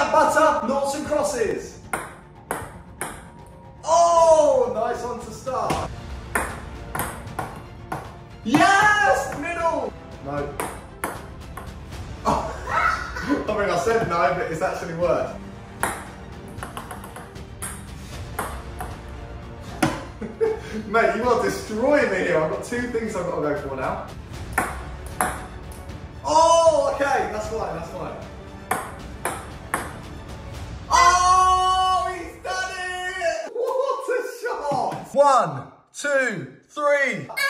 Peanut butter, noughts and crosses. Oh, nice one to start. Yes, middle. No. Oh. I mean, I said no, but it's actually worse. Mate, you are destroying me here. I've got two things I've got to go for now. Oh, okay, that's fine, that's fine. Oh, he's done it! What a shot! 1, 2, 3.